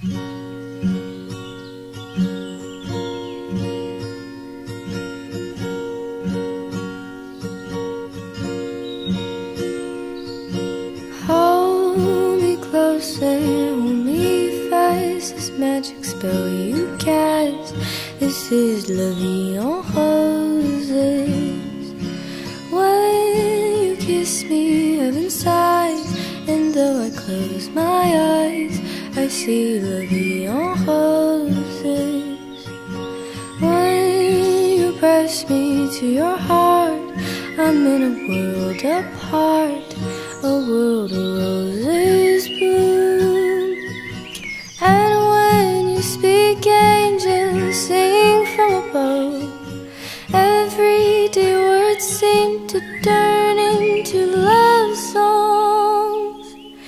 Hold me closer, hold me fast. This magic spell you cast, this is la vie en roses. When you kiss me, heaven sighs, and though I close my eyes, I see la vie en roses. When you press me to your heart, I'm in a world apart, a world of roses bloom. And when you speak, angels sing from above. Everyday words seem to turn into love songs.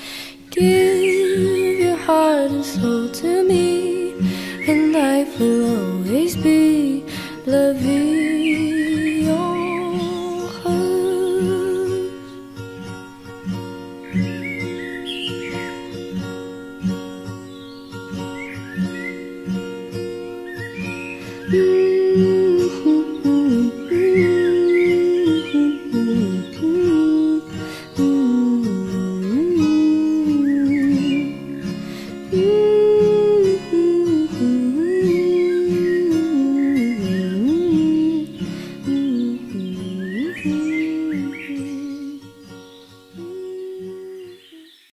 Give your heart and soul to me, and life will always be la vie.